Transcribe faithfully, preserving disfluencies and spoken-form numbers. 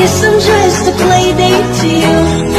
guess I'm just a play date to you.